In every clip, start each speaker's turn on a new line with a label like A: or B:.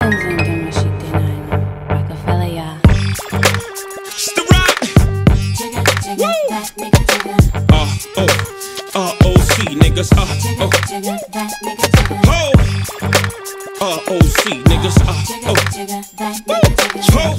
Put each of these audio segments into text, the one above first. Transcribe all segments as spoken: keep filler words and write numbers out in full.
A: niggas, uh, oh, ho, uh, O C niggas, uh, oh, ho,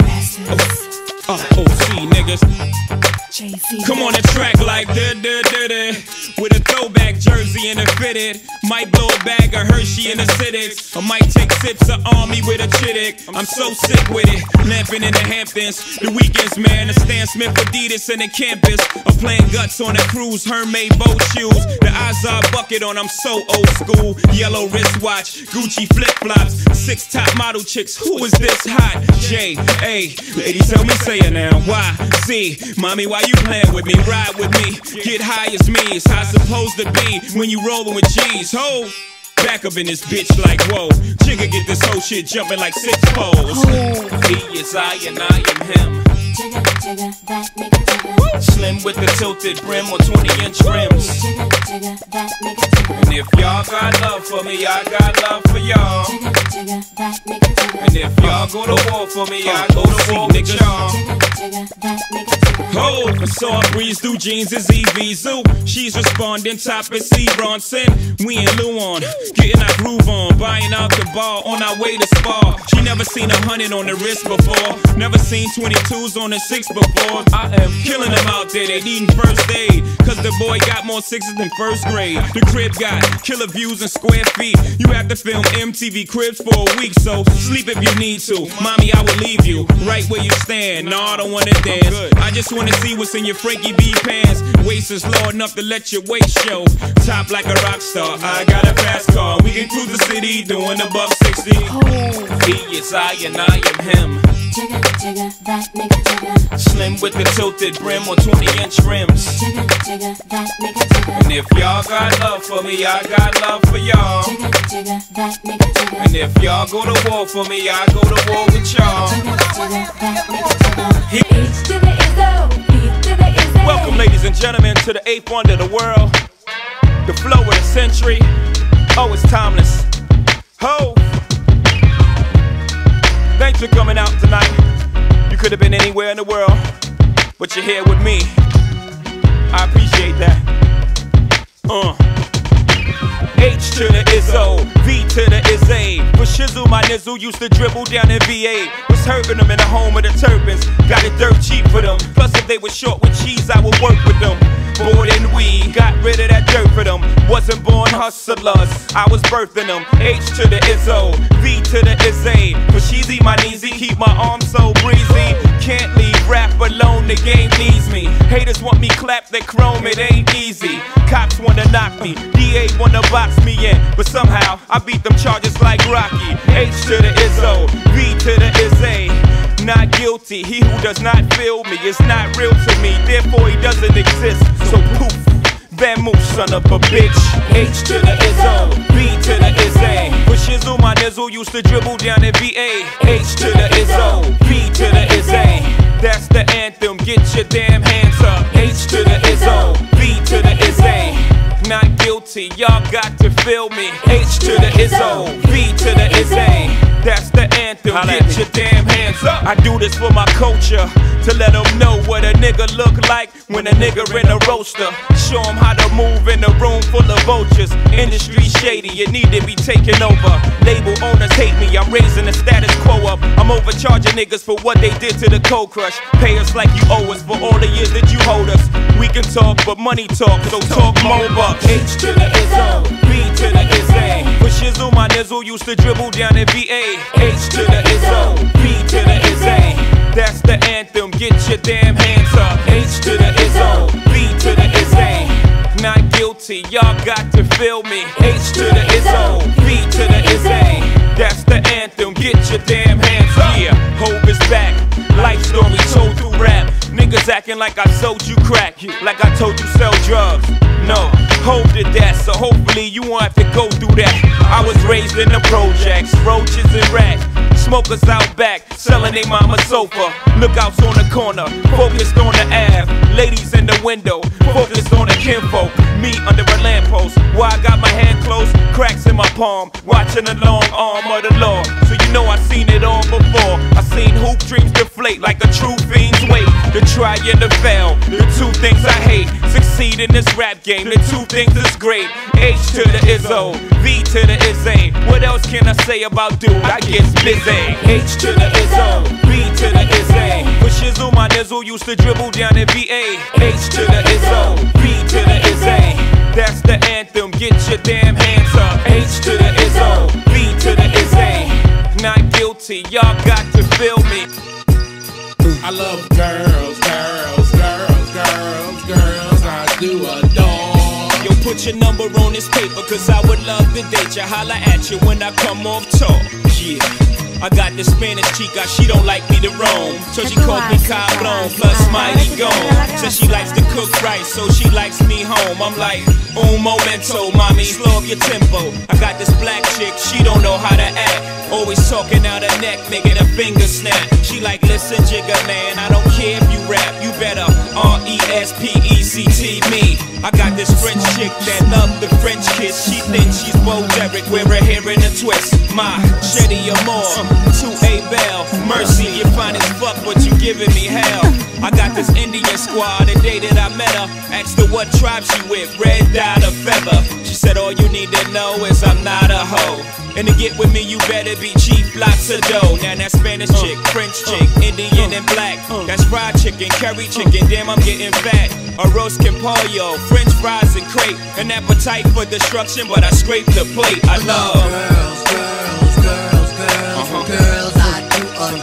A: uh, uh, O C niggas. Come on the track like da da da da, with a throwback jersey and a fitted. Might blow a bag of Hershey in the Civics, or might take sips of Army with a Chittick. I'm so sick with it, lamping in the Hamptons. The weekends, man, the Stan Smith Adidas and the campus. I'm playing guts on a cruise, Hermès boat shoes. The Azar bucket on, I'm so old school. Yellow wristwatch, Gucci flip-flops. Six top model chicks, who is this hot? J, A, ladies tell me say it now. Y, Z, mommy, why you playing with me? Ride with me, get high as me. It's how it's supposed to be when you rollin' with G's. Ho! Back up in this bitch like whoa. Jigga get this whole shit jumping like six poles. He is I and I am him. Jigga, jigga, that nigga jigga. Slim with the tilted brim or twenty inch rims. Jigga, jigga, that nigga jigga. And if y'all got love for me, I got love for y'all. Jigga, jigga, that nigga jigga. And if y'all go to war for me, I go to war with y'all. Jigga, jigga, that nigga jigga. Oh, I saw her breeze through jeans is E V Zoo. She's responding, top is C. Bronson. We in Luan, getting our groove on, buying out the bar on our way to Spa. She never seen a hundred on the wrist before, never seen twenty-twos on the six before. I am killing them out there, they needing first aid, cause the boy got more sixes than first grade. The crib got killer views and square feet. You have to film M T V Cribs for a week, so sleep if you need to. Mommy, I will leave you right where you stand. No, I don't wanna dance, I just wanna see what's in your Frankie B pants. Waist is low enough to let your waist show. Top like a rock star, I got a fast car. We can cruise the city doing above sixty. He is I and I am him. Jigga, jigga, that nigga jigga. Slim with the tilted brim or twenty inch rims. Jigga, jigga, that nigga jigga. And if y'all got love for me, I got love for y'all. Jigga, jigga, that nigga jigga. And if y'all go to war for me, I go to war with y'all. Jigga, jigga, that nigga jigga. H to the Izzo, E to the Izzo. Welcome, ladies and gentlemen, to the eighth wonder of the world, the flow of the century. Oh, it's timeless. Ho! Thanks for coming out tonight. You could have been anywhere in the world, but you're here with me. I appreciate that. Uh. H to the Izzo, V to the Izzy. With Shizzle, my nizzle used to dribble down in V A. Was hurting them in the home of the turbans. Got it dirt cheap for them. Plus, if they were short with cheese, I would work with them. Bored and weed, got rid of that dirt for them. Wasn't born hustlers, I was birthing them. H to the Izzo, V to the Izzy. For Sheezy, my kneesy, keep my arms so breezy. Can't leave rap alone, the game needs me. Haters want me clap that chrome, it ain't easy. Cops wanna knock me, D A wanna box me in, but somehow I beat them charges like Rocky. H to the Izzo, V to the Izzy. Not guilty, he who does not feel me is not real to me, therefore he doesn't exist. So poof, vamoose, son of a bitch. H to the Izzo, V to the Izzy. With Shizzle, my nizzle used to dribble down in V A. H to the Izzo, V to the Izzy. That's the anthem, get your damn hands up. H to the Izzo, V to the Izzy. Not guilty, y'all got to feel me. H to the Izzo, V to the Izzy. That's the anthem, get your damn hands up. I do this for my culture, to let them know what a nigga look like when a nigga in a roaster. Show them how to move in a room full of vultures. Industry shady, it need to be taken over. Label owners hate me, I'm raising the status quo up. I'm overcharging niggas for what they did to the Cold Crush. Pay us like you owe us for all the years that you hold us. We can talk, but money talk, so talk more bucks. H to the Izzo, V to the Izzy. For Shizzle, my nizzle used to dribble down in V A. H to the Izzo, V to the Izzy. That's the anthem, get your damn hands up. H to the Izzo, V to the Izzy. Not guilty, y'all got to feel me. H to the Izzo, V to the Izzy. That's the anthem, get your damn hands up. Yeah, Hope is back, life story told through rap. Niggas acting like I sold you crack, like I told you sell drugs. No, Hope did that, so hopefully you won't have to go through that. I was raised in the projects, roaches and rats. Smokers out back, selling they mama sofa. Lookouts on the corner, focused on the Ave. Ladies in the window, focused on the kinfolk. Me under a lamppost, while I got my hand closed, cracks in my palm, watching the long arm of the law. So you know I seen hoop dreams deflate like a true fiend's weight. The try and the fail, the two things I hate. Succeed in this rap game, the two things is great. H to the Izzo, V to the Izzy. What else can I say about dude? I get busy. H to the Izzo, V to the Izzy. For shizzle, my nizzle used to dribble down in V A. H to the Izzo, V to the Izzy. That's the anthem, get your damn hands up. H to the Izzo, V to the Izzy. Not guilty, y'all got to feel me.
B: I love girls, girls, girls, girls, girls, I do adore.
A: Yo, put your number on this paper, cause I would love to date you. Holla at you when I come off tour. Yeah, I got this Spanish chica, she don't like me to roam, so she calls me Cablon, plus mighty gone. Says she likes to cook rice, so she likes me home. I'm like, un momento, mommy, slow up your tempo. I got this black chick, she don't know how to act, always talking out her neck, making her finger snap. She like, listen, jigger man, I don't care if you rap, you better R E S P E C T me. I got this French chick that love the French kiss. She thinks she's Bo Derek, wear her hair in a twist. My Shetty Amore, to A Bell, Mercy, you fine as fuck, but you giving me hell. I got this Indian squad, the day that I met her, asked her what tribe she with, red dot or feather. She said all you need to know is I'm not a hoe, and to get with me you better be cheap, lots of dough. Now that Spanish chick, French chick, Indian and black, that's fried chicken, curry chicken, damn I'm getting fat. Arroz con pollo, French fries and crepe, an appetite for destruction, but I scrape the plate. I love
B: girls, girls, girls, girls, uh-huh. Girls I do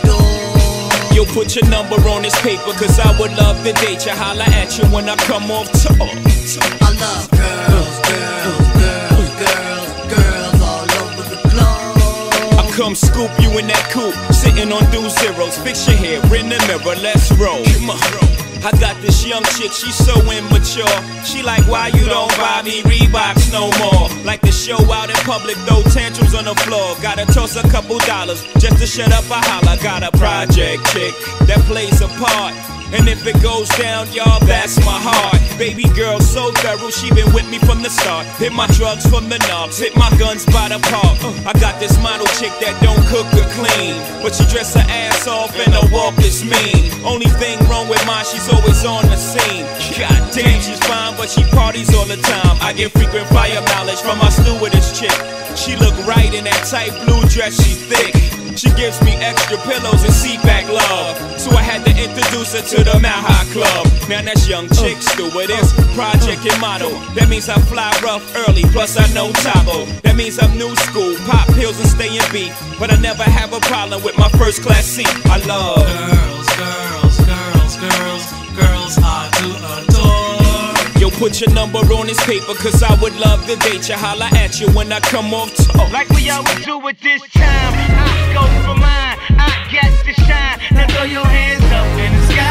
B: adore.
A: Yo, put your number on this paper, cause I would love to date you. Holla at you when I come off tour.
B: I love girls, girls, girls, girls, girls all over the globe.
A: I come scoop you in that coupe, sitting on two zeros. Fix your hair in the mirror, let's roll. Come on. I got this young chick, she's so immature. She like, why you don't buy me Reeboks no more? Like to show out in public, throw tantrums on the floor. Gotta toss a couple dollars just to shut up a holler. Got a project chick that plays a part, and if it goes down, y'all, that's my heart. Baby girl so thorough, she been with me from the start. Hit my drugs from the knobs, hit my guns by the park. I got this model chick that don't cook or clean, but she dress her ass off and her walk is mean. Only thing wrong with mine, she's always on the scene. God damn, she's fine, but she parties all the time. I get frequent fire mileage from my stewardess chick. She look right in that tight blue dress, she thick. She gives me extra pillows and seat back love, so I had to introduce her to the Mount High Club. Now that's young chick stewardess, project and model. That means I fly rough early, plus I know Tabo. That means I'm new school, pop pills and stay in beat, but I never have a problem with my first class seat. I love
B: girls, girls, girls, girls, girls I do adore.
A: Yo, put your number on this paper, cause I would love to date you. Holla at you when I come off tour.
C: Like we always do at this time, I go for mine, I got to shine. Now throw your hands up in the sky.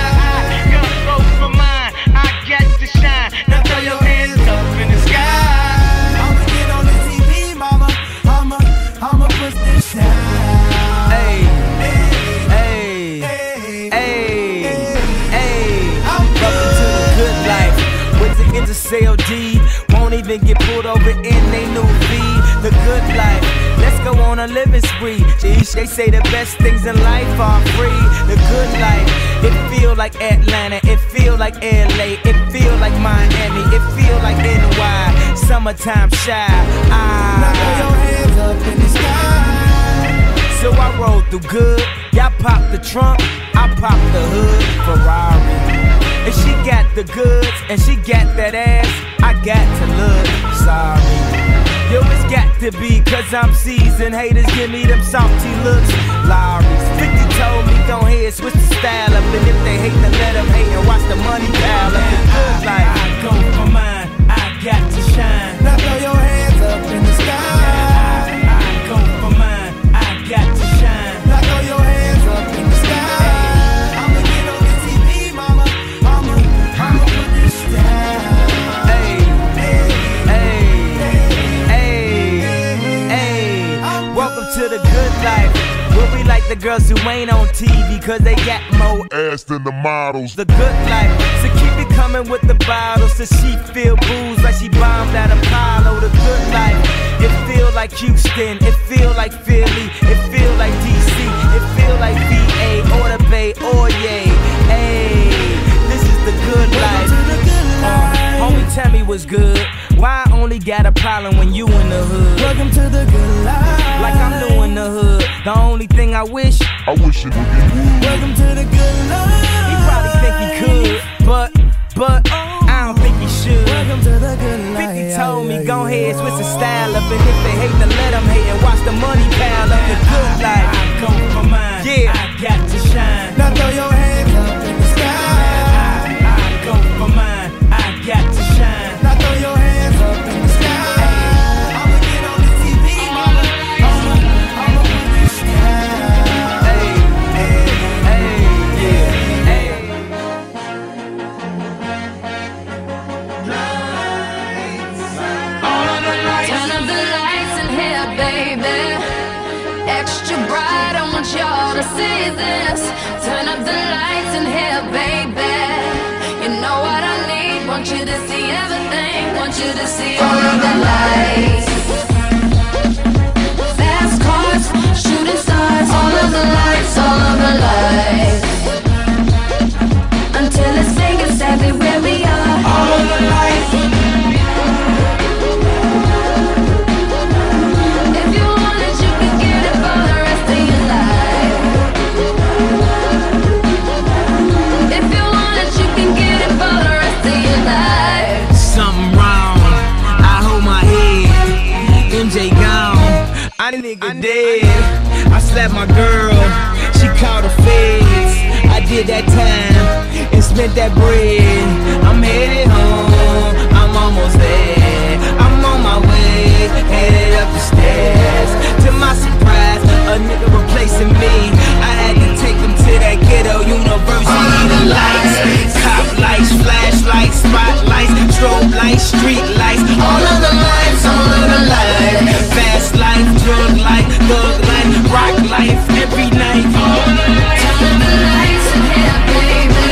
C: I go for mine, I got to shine. Now throw your hands up in the sky.
D: I'ma get on the T V, mama. I'ma, I'ma push this down. Hey, hey, hey, hey, hey. Welcome to the good life. With the N C L D, won't even get pulled over in they new V. The good life, let's go on a living spree. Jeez, they say the best things in life are free. The good life, it feel like Atlanta, it feel like L A, it feel like Miami, it feel like N Y. Summertime shy. Ah. Now throw your hands up in the sky. So I roll through good, y'all pop the trunk, I pop the hood, Ferrari. And she got the goods, and she got that ass, I got to look sorry. Yo, it's got to be, cause I'm seasoned. Haters give me them salty looks, Lowry's. fifty told me don't hate, switch the style up. And if they hate, then let them hate and watch the money pile up. The good life, I go for mine, I got to shine. Now throw your hands up in the sky. I, I go for mine, I got to shine. Now throw your hands up in the sky. I'ma get on the T V, mama. I'ma, I'ma put this down. Hey, hey, hey, hey, hey. Welcome to the good life, where we like the girls who ain't on T V, cause they got more
E: ass than the models.
D: The good life, so keep it coming with the bottles, so she feel booze like she bombed at Apollo. The good life, it feel like Houston, it feel like Philly, it feel like D C, it feel like V A wildin' when you in the hood.
B: Welcome to the good life.
D: Like I'm doing the hood. The only thing I wish,
E: I wish it would be good.
B: Welcome to the good life.
D: he probably think he could, but, but, I don't think he should.
B: Welcome to the good life.
D: fifty told me, go ahead, switch the style up. And if they hate, then let them hate and watch the money pile up. The good life.
C: I go for mine.
D: Yeah.
C: I got to shine.
B: Now throw your hands up in the sky.
C: I, I go for mine. I got to shine.
B: Now throw your hands up in the sky. I'ma get on the T V, mama. I'ma, I'ma put this sky.
D: Hey, hey, hey, yeah, hey.
F: Turn up the lights in here, baby. Extra bright, I want y'all to see this. Turn up the lights in here, baby. You know what I need. Want you to see everything. Want you to see all of the lights. Fast cars, shooting stars. All of the lights, all of the lights. Until it's Vegas everywhere we are. All of the lights.
D: I nigga dead. I slapped my girl, she called the feds. I did that time and spent that bread. I'm headed home, I'm almost there. I'm on my way, headed up the stairs. To my surprise, a nigga replacing me. I had to take him to that ghetto university. The lights, cop lights, flashlights, spotlights, strobe lights, street lights. All of the lights, all of the lights. Fast life, drug life, thug life, rock life, every night.
F: Turn up the lights in here, baby.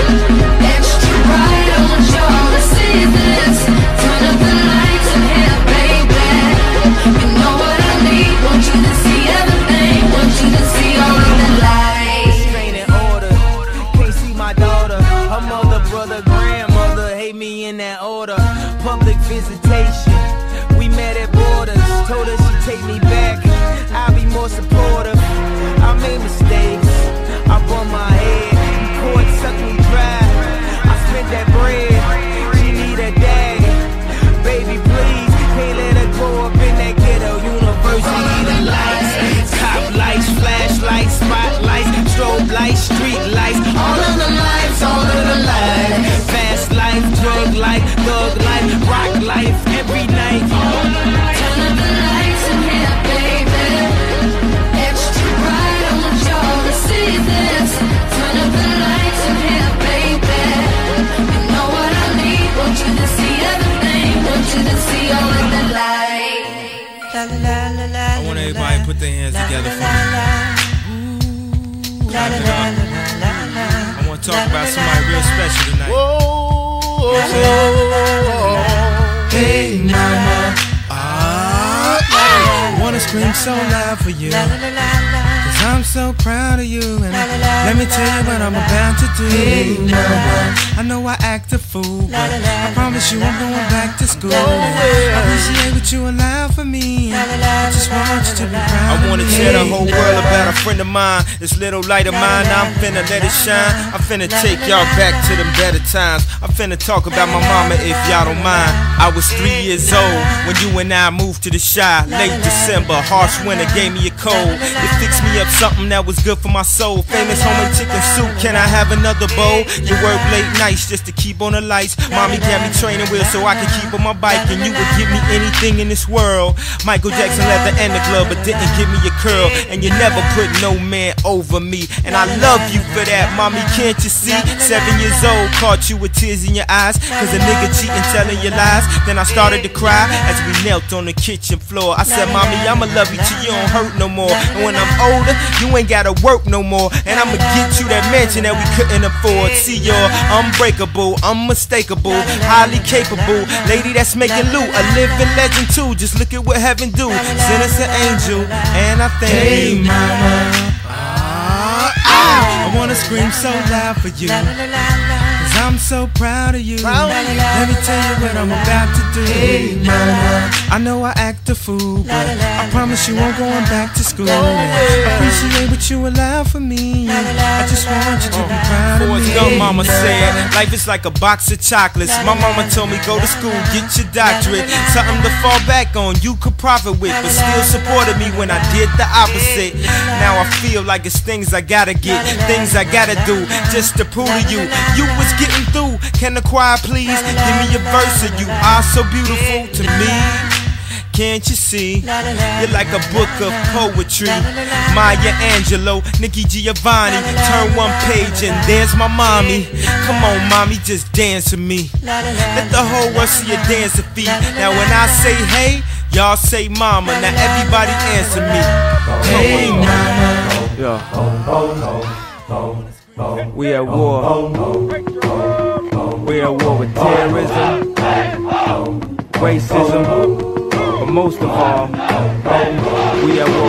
F: Extra bright, I want y'all to see this. Turn up the lights in here, baby. You know what I need. Want you to see everything. Want you to see all of the lights.
D: Ain't in order. Can't see my daughter. Her mother, brother, grandmother hate me in that order. Public visitation. We met at borders. Told her she'd take me back. I'll be more supportive. I made mistakes. I bumped my head. Court sucked me dry. I spent that bread. She need a daddy. Baby, please. Can't let her grow up in that ghetto university. The lights, cop lights, flashlights, spotlights, strobe lights, street lights. All of the lights, all of the lights. Fast life, drug life, thug life, rock life, every night.
F: Turn up the lights in here, baby. Extra bright, I want y'all to see this. Turn up the lights in here, baby. You know what I need. Want you to see everything. Want you to see all of the lights.
A: I want everybody to put their hands together for me. Clap it up. I want to talk about somebody real special tonight.
E: Whoa,
A: Hey mama, ah, I wanna scream so loud for you, cause I'm so proud of you. And let me tell you what I'm about to do. Hey mama, I know I act a fool, but I promise you I'm going back to school. I appreciate what you allow for me. I just want you to be proud. I wanna tell the whole world about a friend of mine. This little light of mine, I'm finna let it shine. I'm finna take y'all back to them better times. I'm finna talk about my mama if y'all don't mind. I was three years old when you and I moved to the Shy. Late December, harsh winter gave me a cold. It fixed me up something that was good for my soul. Famous homemade chicken soup, can I have another bowl? You work late nights just to keep on the lights. Mommy got me training wheels so I could keep on my bike. And you would give me anything in this world. Michael Jackson leather and the glove, but didn't give me a curl. And you never put no man over me, and I love you for that. Mommy, can't you see? Seven years old, caught you with tears in your eyes, cause a nigga cheating, telling you lies. Then I started to cry as we knelt on the kitchen floor. I said, Mommy, I'ma love you till you don't hurt no more. And when I'm older, you ain't gotta work no more. And I'ma get you that mansion that we couldn't afford. See, you're unbreakable, unmistakable, highly capable lady that's making loot, a living legend too. Just look at what heaven do. Send us an angel, and I thank Hey
D: you.
A: mama, ah, ah, I wanna
D: scream so loud for you, cause I'm so proud of you. Let me tell you what I'm about to do. I know I act a fool, but I promise you I'm going back to school. Appreciate what you allow for me. I just want you to be proud of me.
A: Gum mama said, life is like a box of chocolates. My mama told me go to school, get your doctorate. Something to fall back on, you could profit with, but still supported me when I did the opposite. Now I feel like it's things I gotta get, things I gotta do, just to prove to you, you was getting through. Can the choir please give me a verse of you are so beautiful to me? Can't you see? You're like a book of poetry. Maya Angelou, Nikki Giovanni. Turn one page and there's my mommy. Come on, mommy, just dance with me. Let the whole world see your dancing feet. Now when I say hey, y'all say mama. Now everybody answer me. Hey mama.
G: Yeah. We at war. We at war with terrorism, racism. But most of all, we at war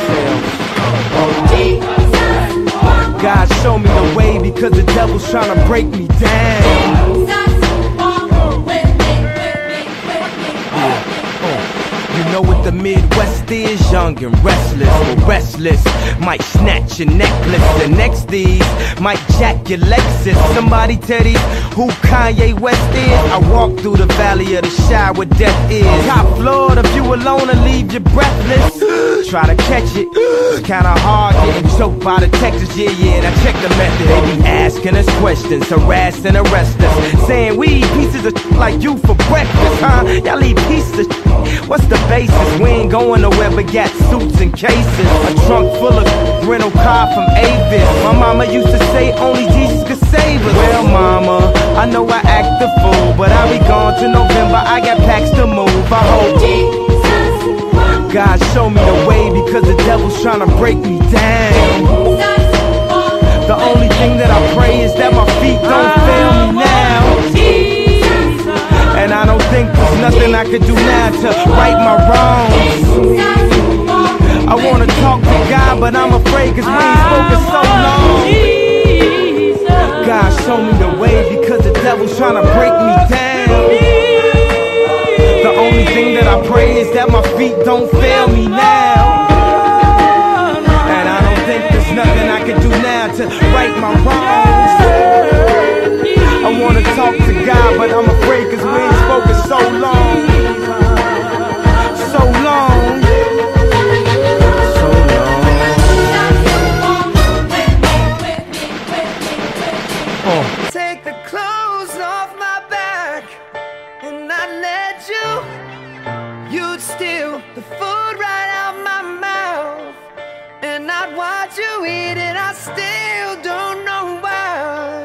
G: with ourselves. God show me the way because the devil's trying to break me down. You know what the Midwest is? Young and restless, but restless might snatch your necklace. The next these might jack your Lexus. Somebody tell these who Kanye West is. I walk through the valley of the shadow where death is. Top floor, if you alone and leave you breathless. Try to catch it, it's kinda hard getting choked by the Texas. Yeah, yeah, and I check the method. They be asking us questions, harass and arrest us, saying we eat pieces of like you for breakfast, huh? Y'all eat pieces of what's the basis? We ain't going nowhere but got suits and cases. A trunk full of rental car from Avis. My mama used to say only Jesus could save us. Well, mama, I know I act the fool, but I'll be gone to November. I got packs to move. I hope God show me the way because the devil's trying to break me down. The only thing that I pray is that my feet don't fail me now. And I don't think there's nothing I could do now to right my wrongs. I wanna talk to God, but I'm afraid cause we ain't spoken so long. God show me the way because the devil's trying to break me down. The only thing that I pray is that my feet don't fail me now. And I don't think there's nothing I can do now to right my wrongs. I wanna talk to God, but I'm afraid cause we ain't spoken so long. So long. So long. Oh.
B: Take the clothes off my back and I let you. You'd steal the food right out my mouth, and I'd watch you eat it. I still don't know why.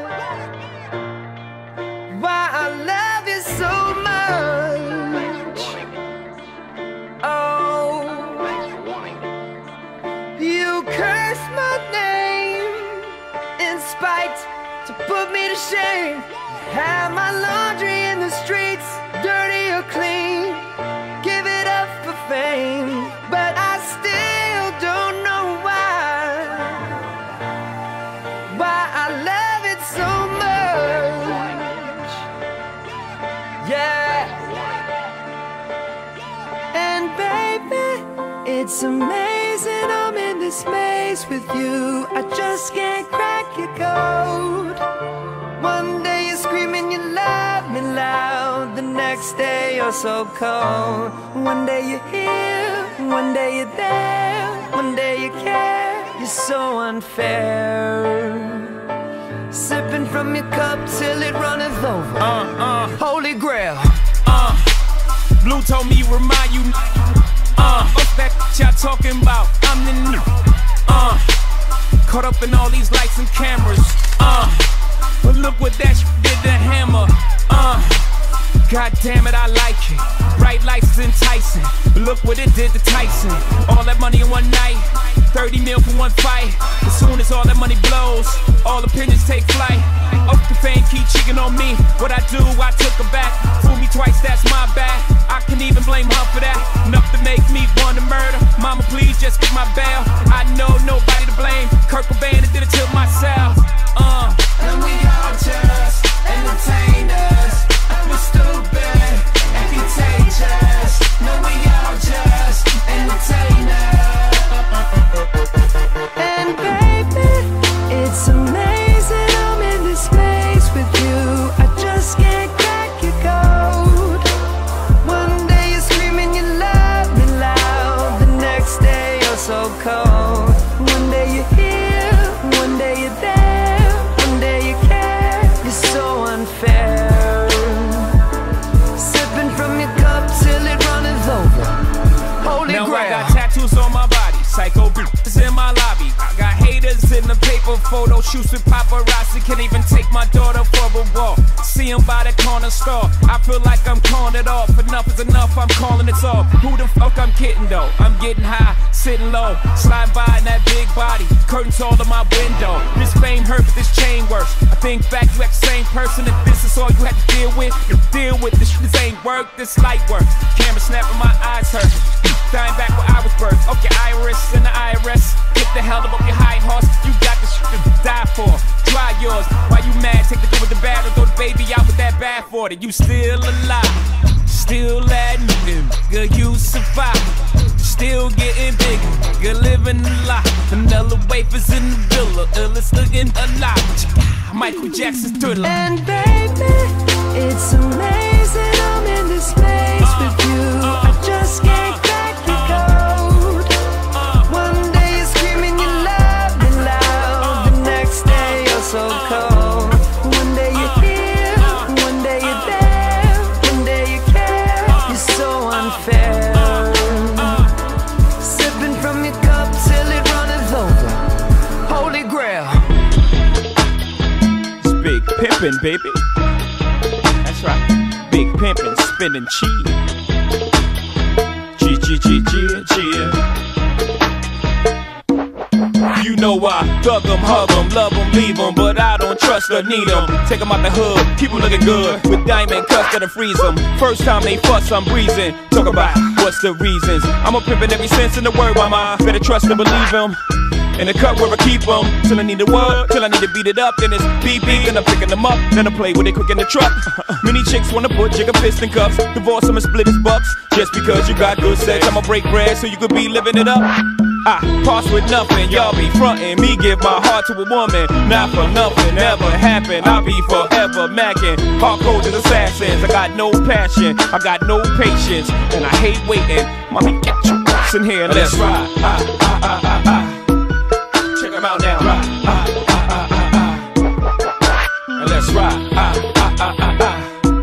B: Why I love you so much. Oh, you curse my name in spite to put me to shame. Have my laundry in the streets, dirty or clean. Give it up for fame, but I still don't know why. Why I love it so much. Yeah. And baby, it's amazing I'm in this maze with you. I just can't crack your code. One day you're screaming you love me loud, the next day you're so cold. One day you're here, one day you're there, one day you care. You're so unfair. Sipping from your cup till it runneth over.
A: Uh, uh,
B: Holy grail.
A: uh. Blue told me remind you. Uh, what's that y'all talking about? I'm the new. Uh, caught up in all these lights and cameras. Uh, but look what that shit did to Hammer. Uh, God damn it, I like it. Bright lights is enticing. But look what it did to Tyson. All that money in one night, thirty mil for one fight. As soon as all that money blows, all opinions take flight. Off the fame, keep cheating on me. What I do, I took her back. Fool me twice, that's my bad. I can even blame her for that. Enough to make me want to murder. Mama, please just get my bail. I know nobody to blame. Kurt Cobain did it to myself. for photo shoots with paparazzi. Can't even take my daughter for a walk. See him by the corner store. I feel like I'm calling it off. Enough is enough, I'm calling it off. Who the fuck I'm kidding though? I'm getting high, sitting low, sliding by in that big body. Curtains all in my window. This fame hurt, but this chain works. I think back, you act the same person. If this is all you had to deal with, you deal with this. This ain't work, this light work. Camera snapping, my eyes hurt. Dying back where I was birthed. Okay, Iris and the I R S. Get the hell up off your high horse. You got this shit to die for. Try yours. Why you mad? Take the good with the bad or throw the baby out with that bad for it. You still alive. Still admitting, good you survive. Still getting bigger, good living a lot. Vanilla wafers in the villa, illest looking alive. Michael Jackson's thriller.
B: And baby, it's amazing I'm in this place with you. I just can't crack your code. One day you're screaming you love me loud, the next day you're so cold. One day you're here, one day you're there, one day you care. You're so unfair. Sipping from your cup till it runneth over. Holy grail.
A: It's big pimpin', baby. That's right. Big pimpin', spinning cheese. G G G G G. You know I thug 'em, hug 'em, love 'em, leave 'em, but I don't trust or need 'em. Take 'em out the hood, keep 'em looking good, with diamond cuts that'll freeze 'em. First time they fuss, I'm breezing. Talk about what's the reasons. I'm a pimpin' every sense in the word, mama. Better trust and believe 'em. In the cut where I keep 'em, till I need the word, till I need to beat it up. Then it's beep beep, and I'm picking them up. Then I play with it quick in the truck. Many chicks wanna put jigger piston cuffs, divorce 'em and split his bucks. Just because you got good sex, I'ma break bread so you could be living it up. I pass with nothing, y'all be frontin'. Me give my heart to a woman, not for nothing, never happen. I'll be forever macking. Hardcore as assassins, I got no passion, I got no patience, and I hate waiting. Mommy, get your ass in here and let's ride. Ah, ah, ah, ah, ah. Check 'em out now. Ride. Ah, ah, ah, ah, ah. And let's ride. Ah, ah, ah, ah, ah.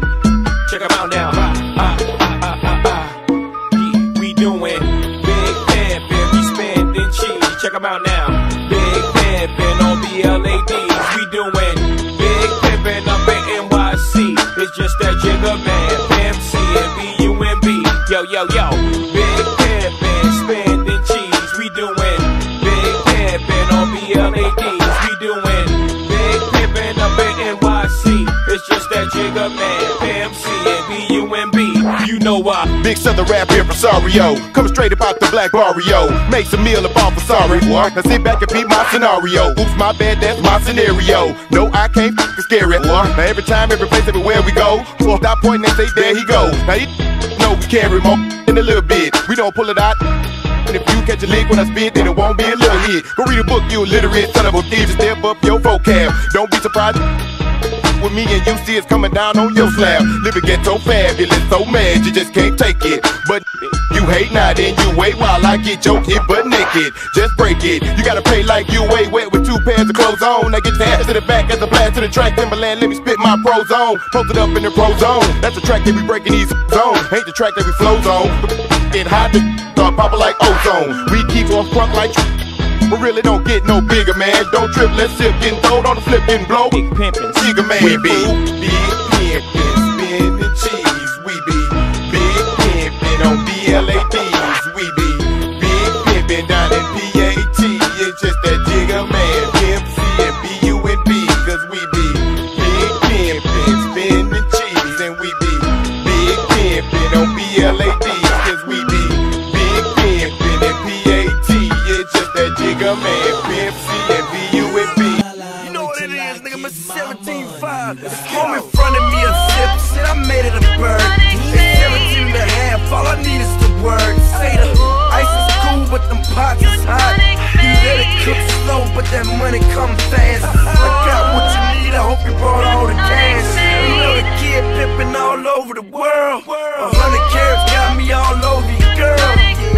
A: Check 'em out now. Ride. Ah, ah, ah, ah, ah. Yeah, we doing big pimpin', we spending cheese. Check 'em out now. Big pimpin' on B L A Ds. We doing big pimpin' up in N Y C. It's just that jigger man, Pimp C and B U M B. Yo, yo, yo. Big pimpin', spending cheese. We doing big pimpin' on B L A Ds. We doing big pimpin' up in N Y C. It's just that jigger man, Pimp C and B U M B. You know why?
E: Big Southern rap here from Sario. Coming straight about the black barrio. Makes a meal about for sorry, boy. Now sit back and beat my scenario. Oops, my bad, that's my scenario. No, I can't f***ing scare it, boy. Now every time, every place, everywhere we go, so stop pointing and say, there he go. Now you know we carry more in a little bit. We don't pull it out. And if you catch a lick when I spit, then it won't be a little hit. Go read a book, you illiterate son of a bitch. Step up your vocab. Don't be surprised with me and you see it's coming down on your slab. Living ghetto fabulous, so mad you just can't take it. But you hate now, then you wait while I get your kid butt naked. Just break it. You gotta pay like you way wet with two pairs of clothes on. Now get your ass to the back as a blast to the track. Timberland, let me spit my pro zone. Post it up in the pro zone. That's the track that we breaking these zones. Ain't the track that we flow zone. Get hot to start popping like ozone. We keep on front like but really don't get no bigger, man. Don't trip, let's sip, getting throwed on the flip, getting blow.
A: Big pimpin',
E: Jigger man, we be big pimpin', spinning cheese. We be big pimpin' on B L A Ds. We be big pimpin' down in P A T. It's just that jigger man, Pimp C and B U N B. Cause we be big pimpin', spinning cheese. And we be big pimpin' on B L A Ds. Cause we be big pimpin' in P A T. It's just that jigger man, Pimp C and B U N B.
D: You know what it is, nigga, my seventeen five. Home in front of me a sip, shit, I made it a bird. It's seventeen and a half, all I need is the word. Say the ice is cool, but them pots is hot. You let it cook slow, but that money come fast. I got what you need, I hope you brought all the cash. You know the kid pimpin' all over the world. A hundred carats got me all over you, girl.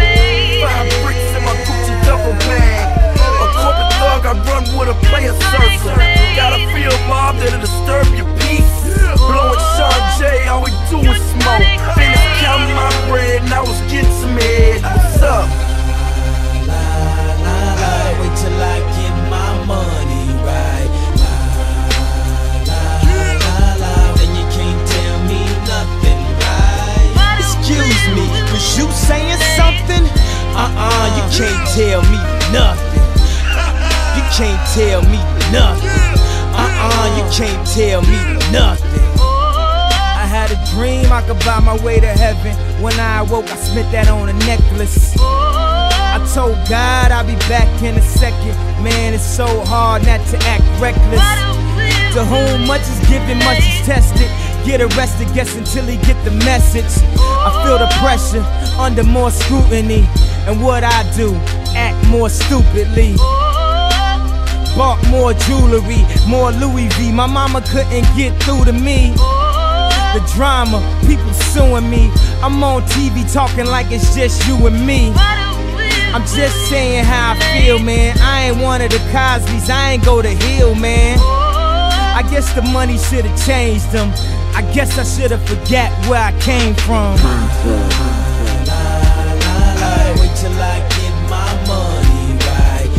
D: Five bricks in my Gucci duffel bag. A corporate thug, I run with a player circle. Gotta feel Bob that'll disturb your peace. Blowing Sean J, all we do is smoke. Finished counting my bread and I was getting some head. What's up?
H: Wait till I get my money.
G: can't tell me nothing. Uh-uh, you can't tell me nothing. I had a dream I could buy my way to heaven. When I awoke, I spent that on a necklace. I told God I'll be back in a second. Man, it's so hard not to act reckless. To whom much is given, much is tested. Get arrested, guess until he get the message. I feel the pressure under more scrutiny. And what I do, act more stupidly. Bought more jewelry, more Louis V. My mama couldn't get through to me. The drama, people suing me. I'm on T V talking like it's just you and me. I'm just saying how I feel, man. I ain't one of the Cosbys, I ain't go to Hill, man. I guess the money should've changed them. I guess I should've forgot where I came from. Wait till I get my money right.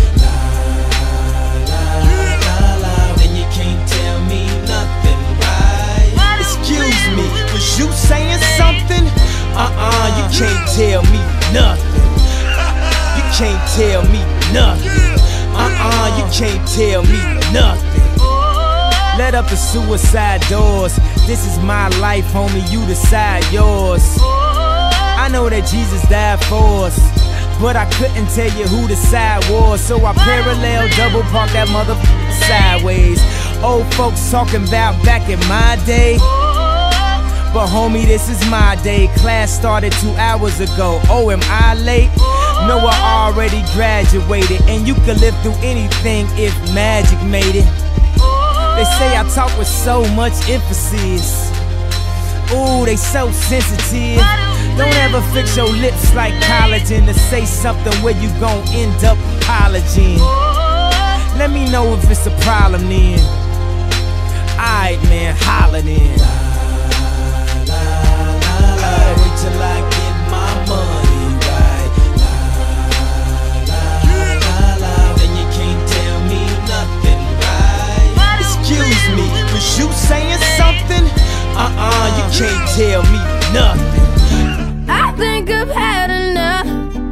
G: Then you can't tell me nothing, right? Excuse me, was you saying something? Uh-uh, you can't tell me nothing. You can't tell me nothing. Uh-uh, you can't tell me nothing. Let up the suicide doors. This is my life, homie, you decide yours. I know that Jesus died for us, but I couldn't tell you who the side was. So I parallel double park that motherfucker sideways. Old folks talking about back in my day, but homie, this is my day. Class started two hours ago. Oh, am I late? No, I already graduated. And you could live through anything if magic made it. They say I talk with so much emphasis. Ooh, they so sensitive. Don't ever fix your lips like collagen to say something where you gon' end up apologizing. Let me know if it's a problem then. Alright, man, holler then. Wait till I get my money right. Then you can't tell me nothing, right? Excuse me, was you saying something? Uh-uh, you can't tell me nothing.
F: I think I've had enough.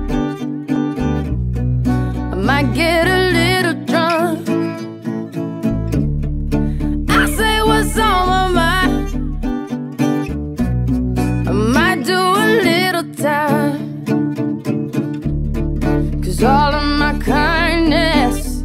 F: I might get a little drunk. I say what's on my mind. I might do a little time. Cause all of my kindness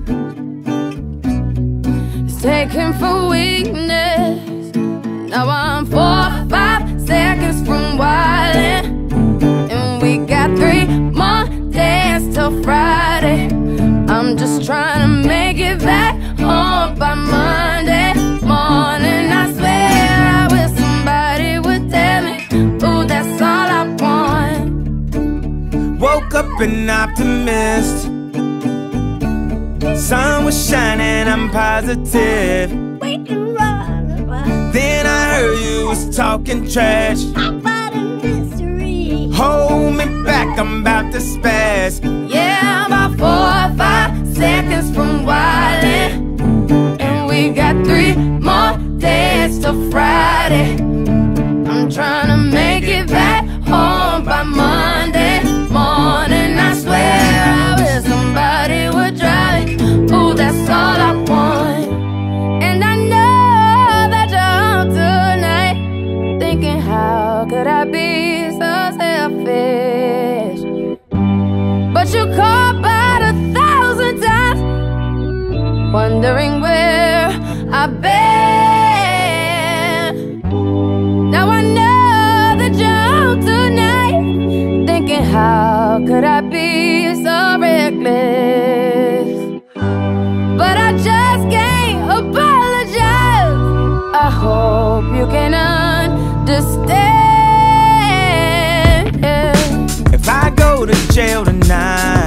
F: is taken for weakness. Now I'm four or five seconds from wildin', and we got three more days till Friday. I'm just trying to make it back home by Monday morning. I swear I wish somebody would tell me, ooh, that's all I want.
G: Woke up an optimist. Sun was shining, I'm positive. Then I heard you was talking trash.
F: About a mystery.
G: Hold me back, I'm about to spaz.
F: Yeah, about four or five seconds from wildin', and we got three more days till Friday. I'm trying to make it back home by Monday morning. I swear I wish somebody would drive me. Ooh, that's all I want. And I know that you're home tonight, thinking how could I be so selfish? But you called about a thousand times, wondering where I've been. Now I know that you're home tonight, thinking how could I be so reckless? But I just can't apologize. I hope you can understand.
G: If I go to jail tonight,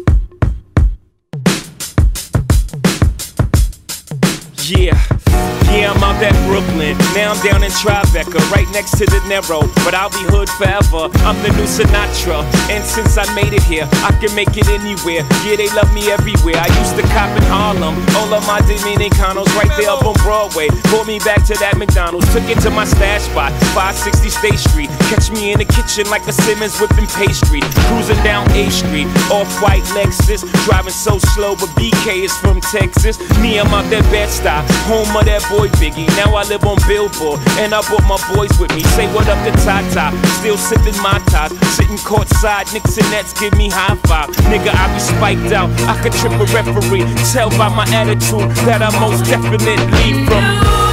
A: Yeah, Yeah, I'm out at Brooklyn. Now I'm down in Tribeca, right next to De Niro. But I'll be hood forever. I'm the new Sinatra. And since I made it here, I can make it anywhere. Yeah, they love me everywhere. I used to cop in Harlem. All of my Dominicanos right there up on Broadway. Brought me back to that McDonald's. Took it to my stash spot, five sixty State Street. Catch me in the kitchen like a Simmons whipping pastry. Cruising down A Street, off-white Lexus. Driving so slow, but B K is from Texas. Me, I'm out that Bed-Stuy, home of that boy Biggie. Now I live on Billboard, and I brought my boys with me. Say what up to Tata, still sipping my ties. Sitting courtside, Knicks and Nets give me high five. Nigga, I be spiked out, I could trip a referee. Tell by my attitude that I most definitely from.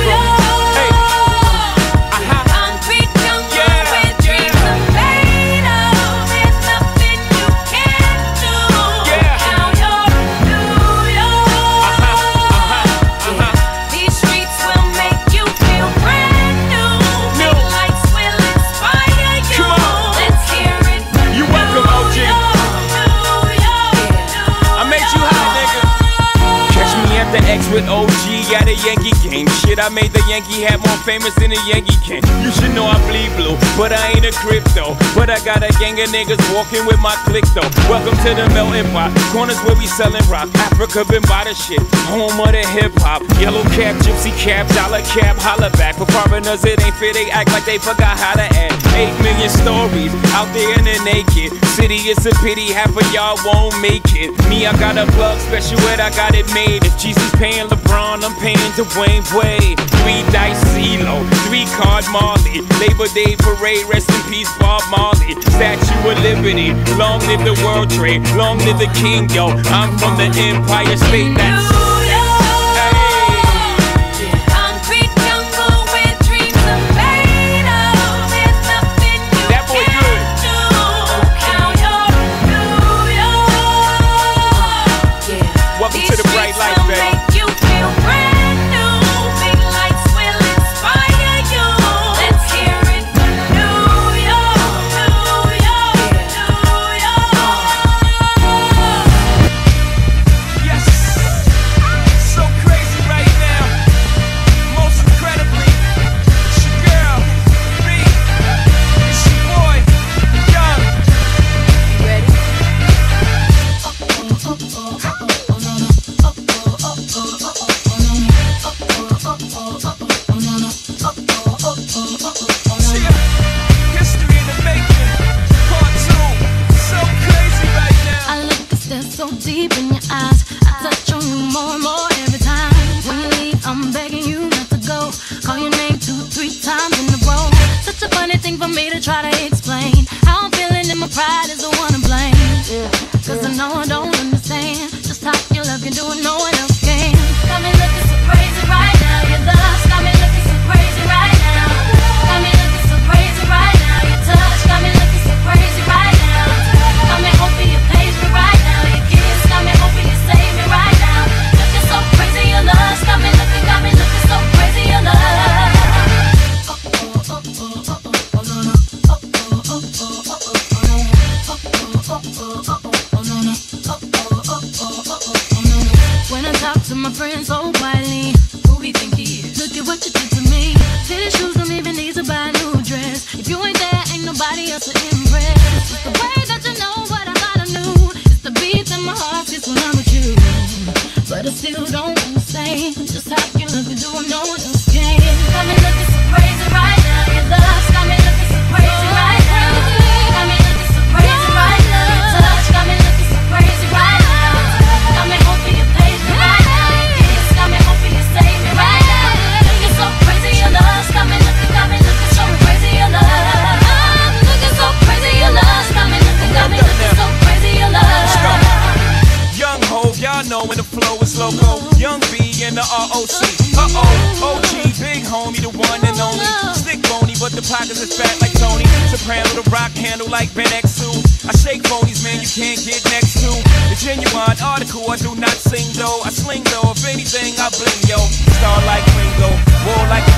A: With O G at a Yankee game. Shit, I made the Yankee hat more famous than a Yankee can. You should know I bleed blue, but I ain't a crypto. But I got a gang of niggas walking with my click though. Welcome to the melting pot. Corners where we sellin' rock. Africa been by the shit. Home of the hip hop. Yellow cap, gypsy cap, dollar cap, holla back. For foreigners it ain't fair, they act like they forgot how to act. Eight million stories out there in the naked city. It's a pity half of y'all won't make it. Me, I got a plug special ed, I got it made. If Jesus paying LeBron, I'm paying Dwayne Wade. Three dice CeeLo, three card Marley. Labor Day parade, rest in peace Bob Marley. Statue of Liberty, long live the World Trade, long live the King, yo. I'm from the Empire State, that's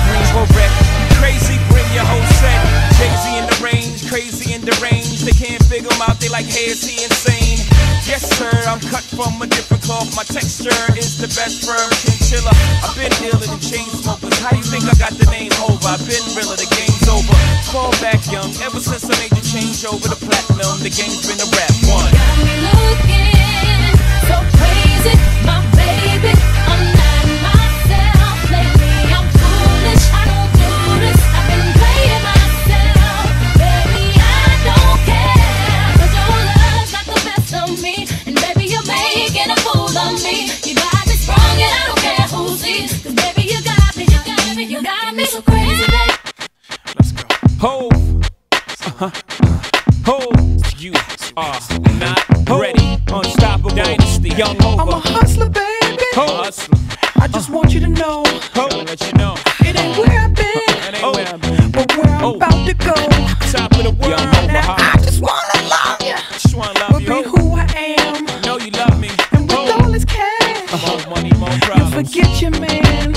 A: crazy in the range, they can't figure dig them out, they like, hey, is he insane? Yes, sir, I'm cut from a different cloth. My texture is the best firm chinchilla. I've been dealing in chain smokers. How you think I got the name over? I've been realer, the game's over. Fall back young, ever since I made the change over to platinum, the game's been a rap one.
F: Got me looking so crazy, my baby. I'm not myself lately. I'm foolish, I don't do this. I've been playing myself, baby. I don't care, 'cause your love's not the best of me, and baby you're making a fool of me. You got me sprung and I don't care who sees, 'cause baby you got me, you got me, you got me so crazy, baby.
A: Let's go. Hove, uh-huh. Hove, you are not ready. Unstoppable dynasty, young Hov.
B: I'm a hustler, baby.
A: Hustler.
B: I just want you to know,
A: Hov, let you know.
B: it ain't where I've been,
A: It ain't where I've been.
B: but where I'm
A: Oh.
B: about to go.
A: Top of the world,
B: Now
A: Omaha.
B: I just wanna love you,
A: Just wanna love
B: but
A: you.
B: be
A: Hov.
B: who I am.
A: Know you love me.
B: And with
A: Hov.
B: all this cash,
A: More money, more
B: you
A: problems.
B: forget your man.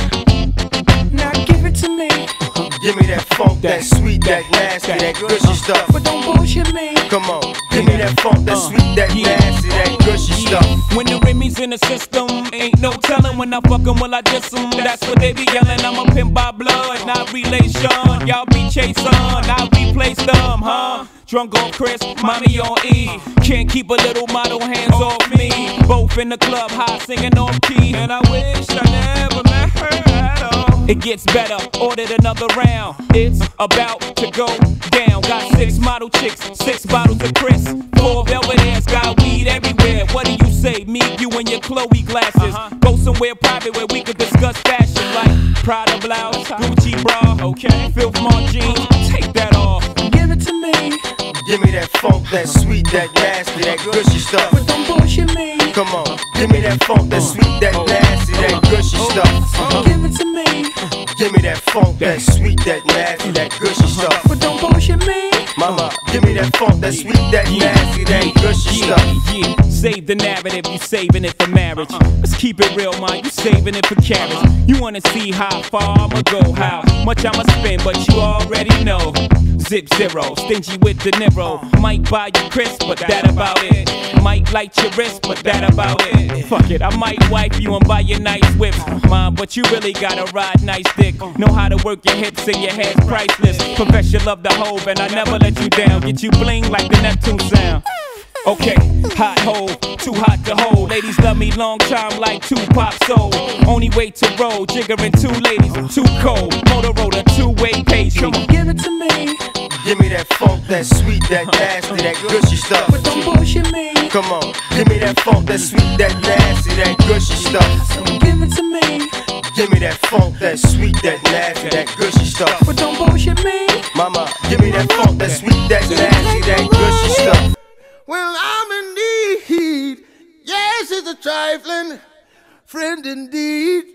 B: Now give it to me,
E: Give me that funk, that sweet, that nasty, that gushy stuff.
B: but don't bullshit me.
E: Come on, give me that funk, that sweet, that nasty, that gushy stuff.
A: When the Remy's in the system, ain't no telling when I fuck 'em, will I diss 'em? That's what they be yelling. I'm a pimp by blood, not relation. Y'all be chasing, I replace them, huh? Drunk on Chris, mommy on E. Can't keep a little model hands off me. Both in the club, high singing off key. And I wish I never met her at all. It gets better, ordered another round. It's about to go down. Got six model chicks, six bottles of Chris. Four velvet ass, got weed everywhere. What do you say? Me, you, and your Chloe glasses. Uh-huh. Go somewhere private where we could discuss fashion, like Prada blouse, Gucci bra, okay, Filth Mart jeans. Take that off.
B: Give it to me,
E: Give me that funk, that sweet, that nasty, that gushy stuff.
B: but don't bullshit me.
E: Come on, give me that funk, that sweet, that nasty, that gushy stuff.
B: Give it to me,
E: Give me that funk, that sweet, that nasty, that gushy stuff.
B: but don't bullshit me.
E: Mama, give me that funk, that sweet, that nasty, that gushy
A: Yeah,
E: stuff.
A: yeah. Save the narrative, you saving it for marriage. Let's keep it real, man. You saving it for carriage. You wanna see how far I'ma go, how much I'ma spend, but you already know. Zip zero, stingy with the Niro. Might buy you Chris, but that about it. Might light your wrist, but that about it. Fuck it, I might wipe you and buy you nice whips, mom. But you really gotta ride nice dick. Know how to work your hips and your head's priceless. Confess your love to Hov, and I never let you down. Get you bling like the Neptune sound. Okay, hot Hov, too hot to hold. Ladies love me long time like Tupac soul. Only way to roll, jiggering two ladies, too cold. Motorola, two-way page.
B: Come on, give it to me,
E: Give me that funk, that sweet, that nasty, that gushy stuff.
B: but don't bullshit me.
E: Come on, give me that funk, that sweet, that nasty, that gushy stuff.
B: Give it to me,
E: Give me that funk, that sweet, that nasty, that gushy stuff.
B: but don't bullshit me.
E: Mama, give me that funk, that sweet, that nasty, that gushy stuff.
H: Well, I'm in need. Yes, it's a trifling friend indeed.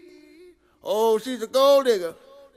H: Oh, she's a gold digger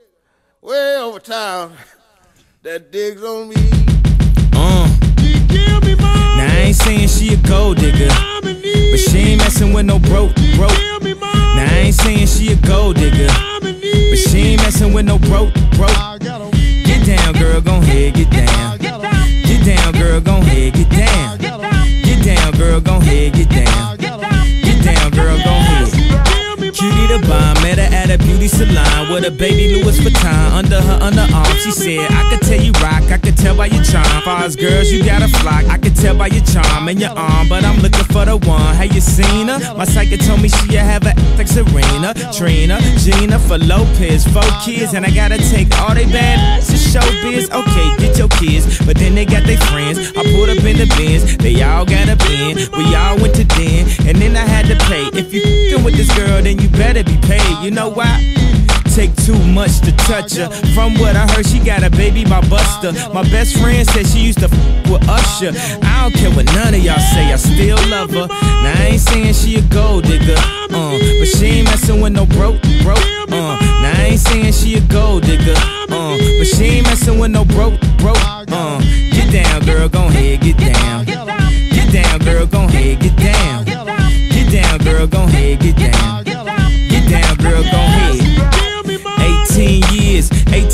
H: way over town that digs on me.
G: Uh.
H: She give me money.
G: Now I ain't saying she a gold digger,
H: I'm in need.
G: but she ain't messing with no broke, broke.
H: Give me money.
G: Now I ain't saying she a gold digger,
H: I'm in need.
G: but she ain't messing with no broke, broke.
H: I got a weed.
G: Get down, girl, gon' head, get down.
H: Get down.
G: Get down, girl, gon' head, get down.
H: Get down.
G: Get down, girl, gon' head, get down.
H: Get down.
G: Get down, girl, gon' head.
H: Give me
G: Cutie the bomb, met her at a beauty salon with a baby Louis Vuitton under her underarm. She said, I could tell you rock, I could tell by your charm. Far as girls, you got a flock, I could tell by your charm and your arm. But I'm looking for the one, have you seen her? My psychic told me she have a like Serena, Trina, Gina, for Lopez, four kids. And I gotta take all they bad to showbiz. Okay, get your kids, but then they got their friends. I pulled up in the Benz, they all got a bin. We all went to den, and then I had to pay. If you f***ing with this girl, then you better be paid. You know why? Take too much to touch her. From what I heard, she got a baby by Buster. My best friend said she used to f with Usher. I don't care what none of y'all say, I still love her. Now I ain't saying she a gold digger, uh, but she ain't messing with no broke, broke. Uh, now I ain't saying she a gold digger, uh, but she ain't messing with no broke, broke. Uh, get down, girl, gon' head, get down. Get down, girl, gon' head, get down. Get down, girl, gon' head, get down. Get down, girl, gon' head. eighteen years, eighteen years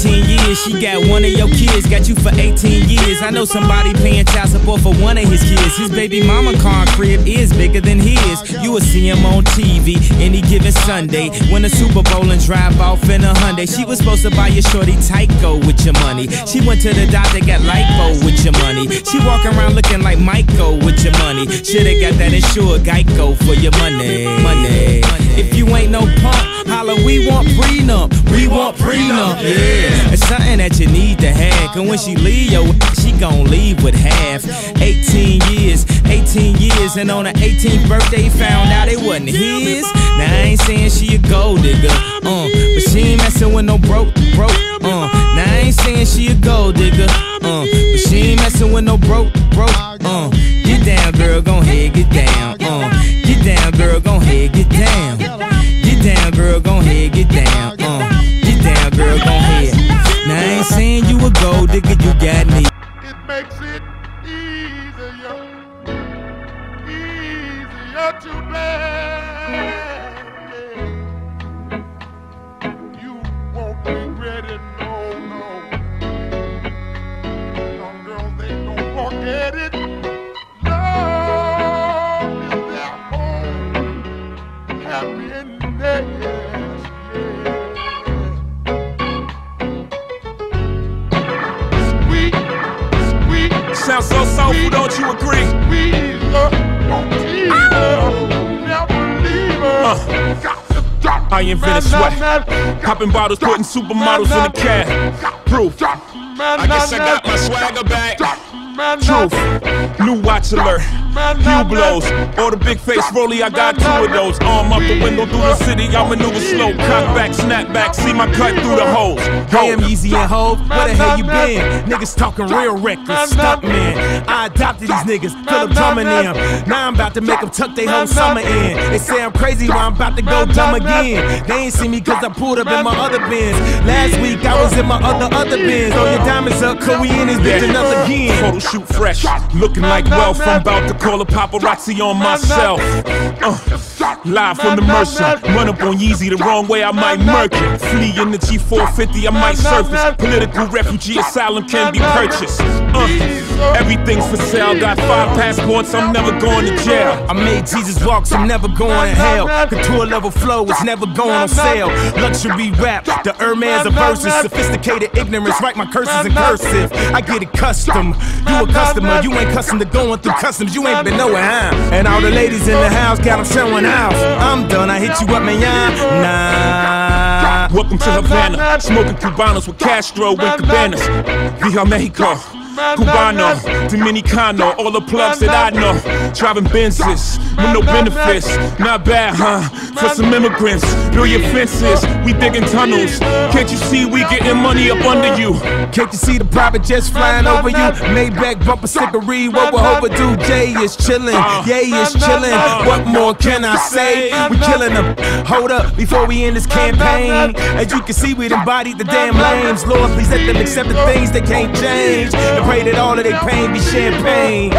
G: years, she got one of your kids, got you for eighteen years. I know somebody paying child support for one of his kids. His baby mama car crib is bigger than his. You will see him on T V any given Sunday. Win a Super Bowl and drive off in a Hyundai. She was supposed to buy your shorty Tyco with your money. She went to the doctor, got lipo with your money. She walk around looking like Michael with your money. Shoulda got that insured Geico for your money. Money. If you ain't no punk, holla, we want prenup. We want prenup, yeah. It's something that you need to have. Cause when she leave, yo, she gon' leave with half. eighteen years, eighteen years, and on her eighteenth birthday, found out it wasn't his. Now I ain't saying she a gold digger, uh, but she ain't messing with no broke, broke, uh. Now I ain't saying she a gold digger, uh, but she ain't messing with no broke, broke, uh. Get down, girl, gon' head, get down, uh. Get down, girl, gon' head, get down. Get down, girl, gon' head, get down, uh. Get down, girl, gon' head. Now I ain't saying you a gold digger, you got me.
H: It makes it easier, easier to bear. You won't regret it, no, no. Young girls, they don't forget it. Love is their home, happiness, yeah. Sweet, sweet.
A: Sounds so soulful, don't you agree? I invented sweat, popping bottles, putting supermodels in the cab. Proof. I guess I got my swagger back. Truth. New watch alert. Hue blows. Or the big face rollie, I got two of those. Arm up the window through the city, I maneuver slow. Cock back, snap back, see my cut through the holes.
G: Damn, Easy and Hove, where the hell you been? Niggas talking real reckless, stunt man. I adopted these niggas, Philip Drummond them. Now I'm about to make them tuck their whole summer in. They say I'm crazy, but I'm about to go dumb again. They ain't see me cause I pulled up in my other bins. Last week I was in my other, other bins. Throw your diamonds up, cause we in this bitch another again.
A: Photo shoot fresh, looking like wealth. I'm about to call a paparazzi on myself. Uh, live from the Mercer. Run up on Yeezy the wrong way, I might murk it. Flee in the G four fifty, I might surface. Political refugee asylum can be purchased. Uh, everything's for sale. Got five passports, I'm never going to jail.
G: I made Jesus walks, I'm never going to hell. Couture level flow is never going on sale. Luxury rap, the Hermes of verses. Sophisticated ignorance, write my curses in cursive. I get it custom. You a customer, you ain't custom to going through customs. You ain't been nowhere, huh? And all the ladies in the house got them showing out. I'm done, I hit you up, man, nah.
A: Welcome to Havana, smoking Cubanos with Castro and Cabanas. Via Mexico, Cubano, Dominicano, all the plugs that I know. Driving Benzes with no benefits, not bad, huh? For some immigrants, build your fences, we digging tunnels. Can't you see we getting money up under you?
G: Can't you see the private jets flying over you? Maybach bumper stickery, what we're overdue. Jay is chillin', Yay is chillin'. What more can I say? We killing them. Hold up, before we end this campaign. As you can see, we embodied the damn lames. Lord, please let them accept the things they can't change. And pray that all of their pain be champagne.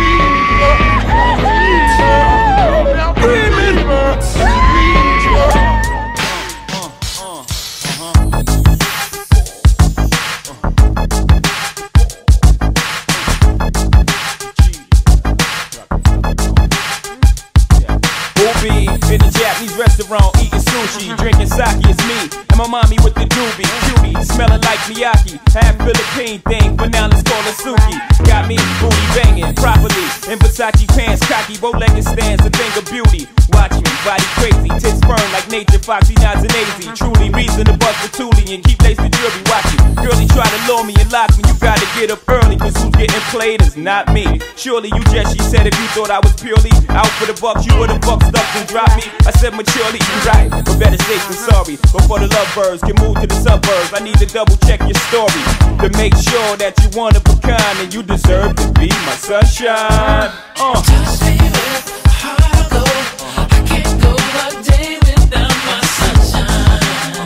A: In the Japanese restaurant, eating sushi, drinking sake, it's me and my mommy with the doobie, cutie, smelling like Miyake, half Philippine thing, but now let's call her Suki. Got me booty banging properly in Versace pants, cocky, bow-legged stands, a thing of beauty. Watch me, body crazy, tits firm like nature, foxy, nods and easy. Truly reason to bust the toolie and keep lace the jury. Watch it, girlie try to lure me and lock me. You gotta get up early, cause who's getting played is not me. Surely you just, she said, if you thought I was purely out for the bucks, you would've bucked up and dropped me. I said maturely, you right, but better safe than sorry. Before the lovebirds can move to the suburbs, I need to double check your story to make sure that you one of a kind and you deserve to be my sunshine. Uh.
F: Touch me with a heart of gold. I can't go a day without my sunshine.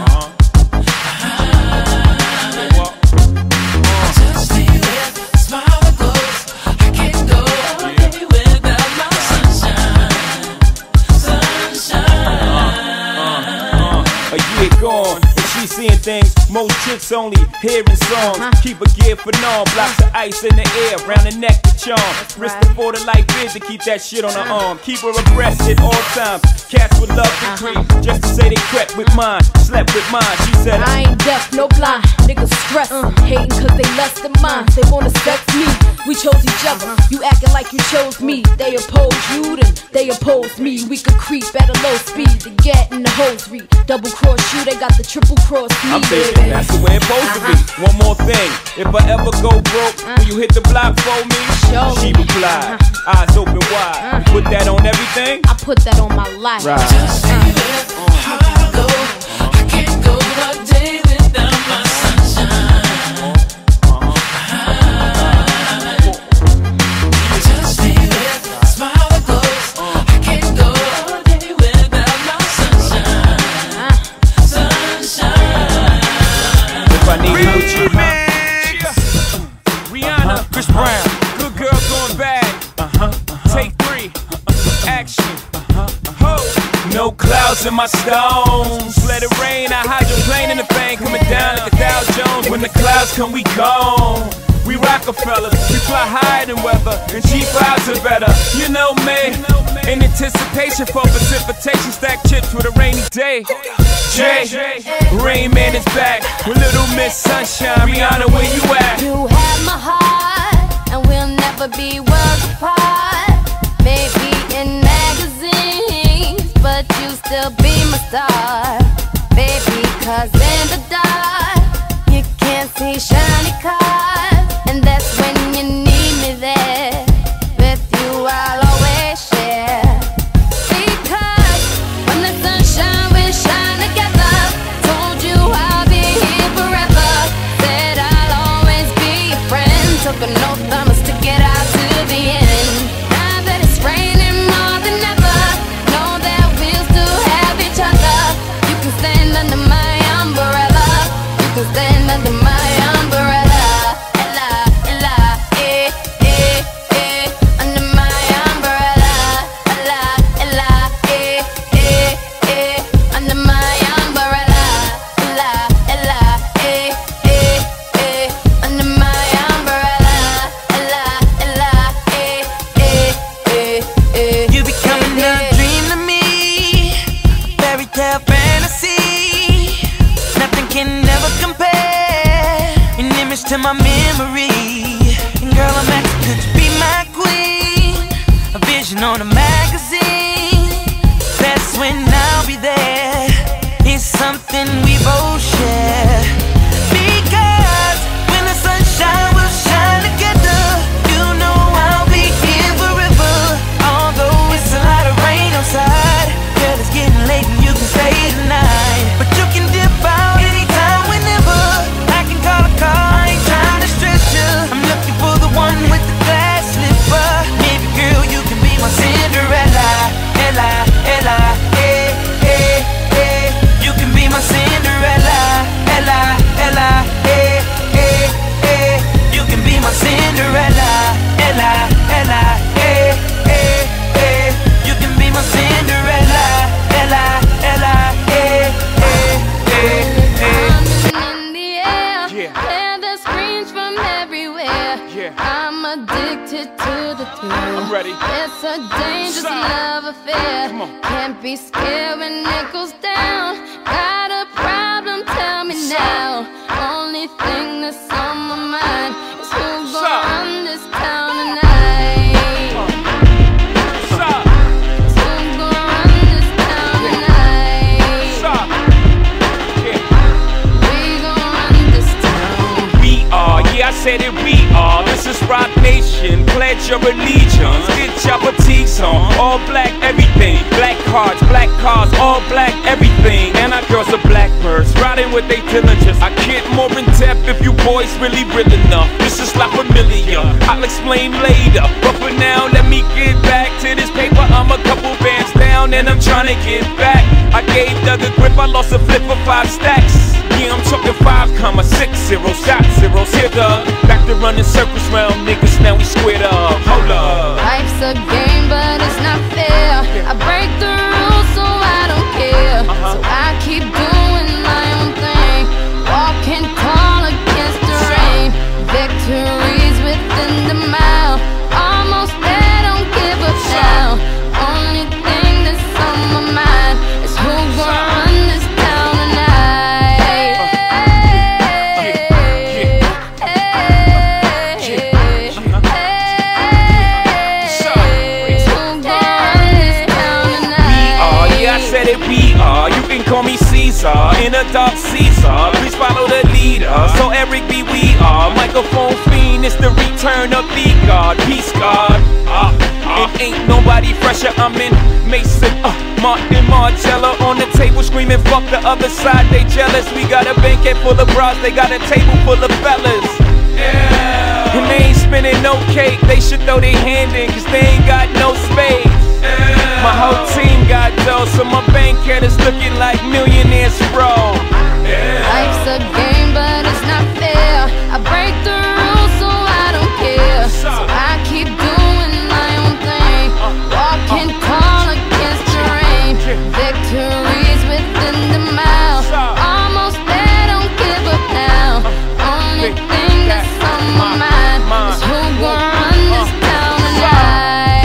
F: Touch me with a smile that glows. I can't go a day without my sunshine. Sunshine.
A: A year gone, and she's seeing things most chicks only hear in songs. Keep a gear for norm, blocks of ice in the air, round the neck to charm. Risk before the life is to keep that shit on her arm. Keep her abreast at all times. Cats would love to creep, just to say they crept with mine, slept with mine. She said
I: I ain't deaf, no blind. Niggas stress, uh, hating cause they lust of mine. They wanna sex me, we chose each other. You acting like you chose me. They oppose you, then they oppose me. We could creep at a low speed to get in the hosiery. Double cross you, they got the triple cross me.
A: I'm thinking that's the way it's supposed to be. One more thing, if I ever go broke, will you hit the block for me?
I: Show
A: She
I: me.
A: replied, eyes open wide. You put that on everything?
I: I put that on my life.
A: Right.
F: Just say that how I go. I can't go a day without my sunshine. Just say that smile that glows. I can't go a day without my sunshine. Sunshine.
A: If I need you, what you, huh? Rihanna, Chris Brown, good girl going bad. Uh-huh. Take three, action. Ho. No clouds in my stones. Let it rain, I hydroplane in the bank, coming down like a Dow Jones. When the clouds come, we gone. We Rockefellers, we fly higher than weather, and cheap vibes are better. You know me, in anticipation for precipitation, stack chips with a rainy day. Jay, Rain Man is back with Little Miss Sunshine. Rihanna, where you at?
I: You have my heart, and we'll never be worlds apart. Maybe in magazines, but you still be my star. Baby, cause in the dark, you can't see shiny cars. And that's when you need me there. With you I'll always share. Because when the sunshine will shine together. Told you I'll be here forever. Said I'll always be your friend. Took an oath, I'ma stick it out to the end. Now that it's raining more than ever, know that we'll still have each other. You can stand under my umbrella. You can stand under my umbrella.
D: To my memory, and girl, I'm asking, could you be my queen? A vision on a magazine. That's when I'll be there. It's something we both share. Because when the sunshine will shine together, you know I'll be here forever. Although it's a lot of rain outside, girl, it's getting late and you can stay tonight. But you can dip out anytime, whenever. I can call a car. I'm looking for the one with the glass slipper. Maybe girl, you can be my Cinderella. Ella, Ella, eh, eh, eh. You can be my Cinderella. Ella, Ella, eh, eh, eh. You can be my Cinderella. Ella, Ella, eh, eh, eh. You can be my Cinderella. Ella, Ella, eh, eh, eh, eh.
I: I'm in the air, hear the screams from everywhere.
A: Yeah.
I: I'm addicted to the thrill.
A: I'm ready.
I: It's a dangerous
A: Stop.
I: love affair.
A: Come on.
I: Can't be scared when it goes down. Got a problem? Tell me now. Only thing that's on my mind is who's gonna
A: Stop.
I: run this town tonight.
A: Stop.
I: Who's gonna run this town tonight?
A: Stop. Yeah.
I: We gonna run this town.
A: We are, yeah, I said it, we are. This is Rock Nation, pledge your allegiance. Get your boutiques on, all black everything. Black cards, black cars, all black everything. And our girls are blackbirds, riding with they diligence. I get more in depth if you boys really real enough. This is like familiar, I'll explain later. But for now, let me get back to this paper. I'm a couple bands down and I'm trying to get back. I gave Doug a grip, I lost a flip for five stacks. Yeah, I'm talking five comma six zero, shot zeros. Here the back to running circles round niggas, now we squared up. Hold up.
I: Life's a game, but it's not fair. I break the rules, so I don't care. So I keep doing my own thing.
A: we are. You can call me Caesar, in a dark Caesar. Please follow the leader. So Eric B, we are. Microphone fiend, it's the return of the God. Peace God. Uh, uh. It ain't nobody fresher. I'm in Mason, uh, Martin Margiela on the table screaming, fuck the other side, they jealous. We got a banquet full of bras, they got a table full of fellas. Yeah. And they ain't spinning no cake, they should throw their hand in, cause they ain't got no space. Yeah. My whole team got dough, so my bank account is looking like millionaires, bro. Yeah.
I: Life's a game, but it's not fair. I break the rules, so I don't care. So I keep doing my own thing, walking tall against the rain. Victories within the mile, almost there, don't give up now. Only thing that's on my mind is who gon' run this town tonight.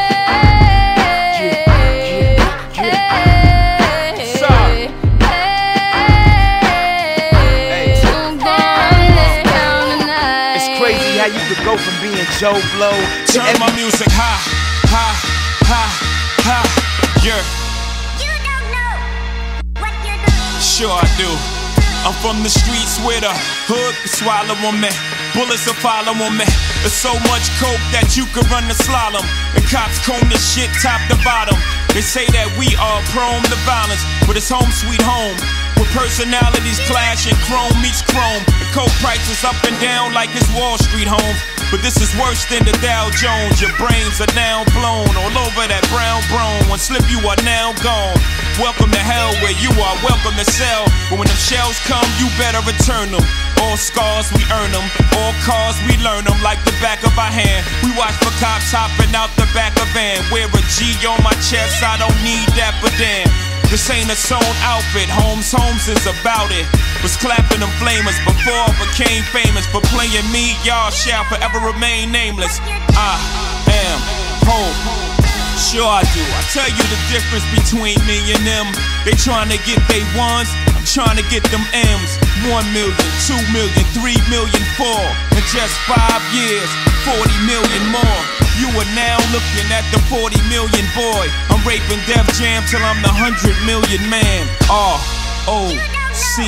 G: It's crazy how you could go from being Joe Blow to
A: turn my music high, high, high, high. Yeah.
J: You don't know what you're doing.
A: Sure I do. I'm from the streets where the hood can swallow on me. Bullets will follow on me. There's so much coke that you could run the slalom. The cops comb this shit top to bottom. They say that we are prone to violence, but it's home sweet home. With personalities clash and chrome meets chrome. The coke prices up and down like it's Wall Street home. But this is worse than the Dow Jones. Your brains are now blown all over that brown brone. One slip you are now gone. Welcome to hell where you are welcome to sell. But when them shells come you better return them. All scars we earn them, all cars we learn them like the back of our hand. We watch for cops hopping out the back of van. Wear a G on my chest, I don't need that but damn. This ain't a sewn outfit, Holmes, Holmes is about it. Was clapping them flamers before I became famous. For playing me, y'all shall forever remain nameless. I am home. Sure I do, I tell you the difference between me and them. They trying to get they ones, I'm trying to get them M's. One million, two million, three million, four. In just five years, forty million more. You are now looking at the forty million boy. I'm raping Def Jam till I'm the hundred million man. R O C.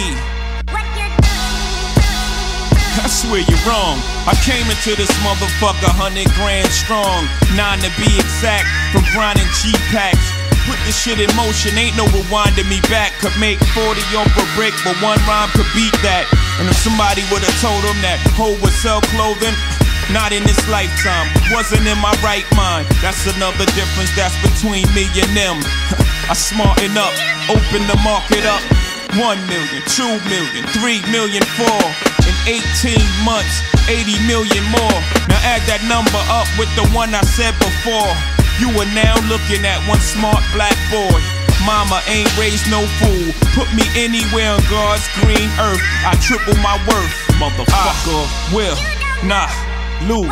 A: I swear you're wrong. I came into this motherfucker hundred grand strong. Nine to be exact, from grinding cheap packs. Put this shit in motion, ain't no rewinding me back. Could make forty off a brick, but one rhyme could beat that. And if somebody would've told them that hoe would sell clothing, not in this lifetime, wasn't in my right mind. That's another difference that's between me and them. I smarten up, open the market up. One million, two million, three million, four. In eighteen months, eighty million more. Now add that number up with the one I said before. You are now looking at one smart black boy. Mama ain't raised no fool. Put me anywhere on God's green earth, I triple my worth. Motherfucker, I will not lose.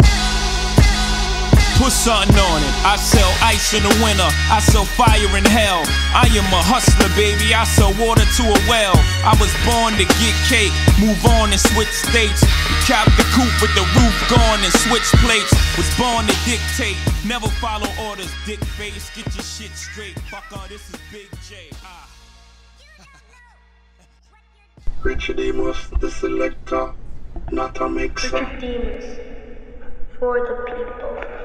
A: Put something on it. I sell ice in the winter, I sell fire in hell. I am a hustler, baby, I sell water to a well. I was born to get cake, move on and switch states. Cap the coupe with the roof gone and switch plates. Was born to dictate, never follow orders, dick face. Get your shit straight, fucker, this is Big J. Ah.
K: Richiedemus, the selector, not a mixer.
J: Richiedemus, for the people.